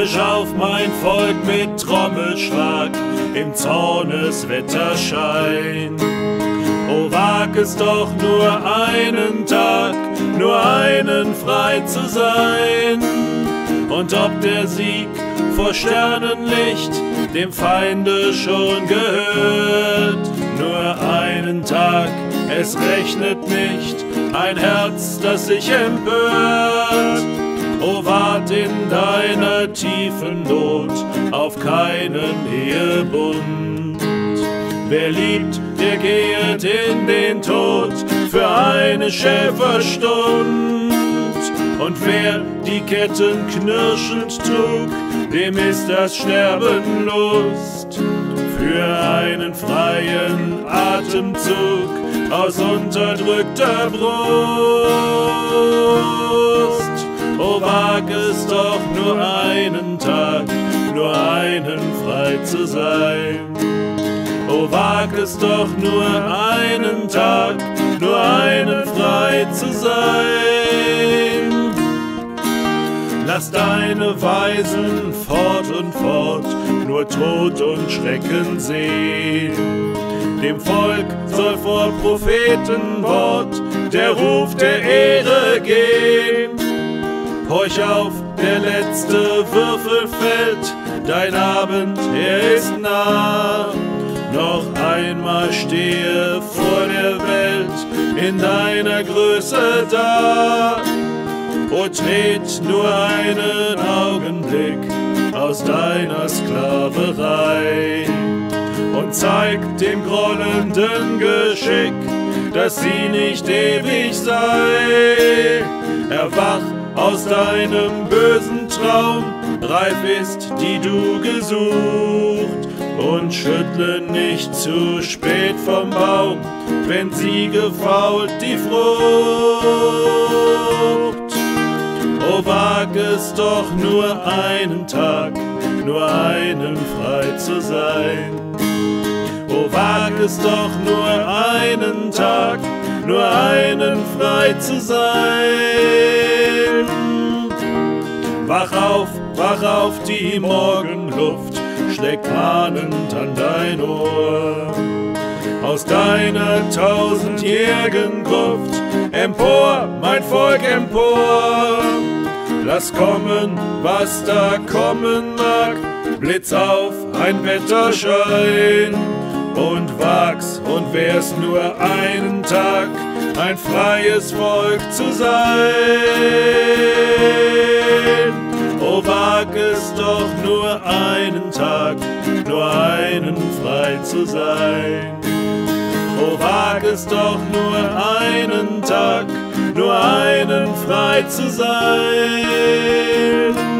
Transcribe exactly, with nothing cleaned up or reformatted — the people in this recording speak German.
Frisch auf mein Volk mit Trommelschlag im Zorneswetterschein. O wag es doch nur einen Tag, nur einen frei zu sein. Und ob der Sieg vor Sternenlicht dem Feinde schon gehört, nur einen Tag, es rechnet nicht ein Herz, das sich empört. O wart in deiner tiefen Not auf keinen Ehebund. Wer liebt, der gehet in den Tod für eine Schäferstund. Und wer die Ketten knirschend trug, dem ist das Sterben Lust. Für einen freien Atemzug aus unterdrückter Brust. O wag es doch nur einen Tag, nur einen frei zu sein. O wag es doch nur einen Tag, nur einen frei zu sein. Lass deine Weisen fort und fort nur Tod und Schrecken sehen. Dem Volk soll vor Prophetenwort der Ruf der Ehre gehen. Horch auf, der letzte Würfel fällt, dein Abend, er ist nah. Noch einmal stehe vor der Welt in deiner Größe da. O tret nur einen Augenblick aus deiner Sklaverei und zeig dem grollenden Geschick, dass sie nicht ewig sei. Erwach aus deinem bösen Traum, reif ist, die du gesucht, und schüttle nicht zu spät vom Baum, wenn sie gefault die Frucht. O wag es doch nur einen Tag, nur einen frei zu sein. O wag es doch nur einen Tag, nur einen frei zu sein. Wach auf, wach auf, die Morgenluft schlägt mahnend an dein Ohr. Aus deiner tausendjährigen Gruft, empor, mein Volk, empor. Lass kommen, was da kommen mag, Blitz auf, ein Wetterschein. Und wag's, und wär's nur einen Tag, ein freies Volk zu sein. O wag es doch nur einen Tag, nur einen frei zu sein. O wag es doch nur einen Tag, nur einen frei zu sein.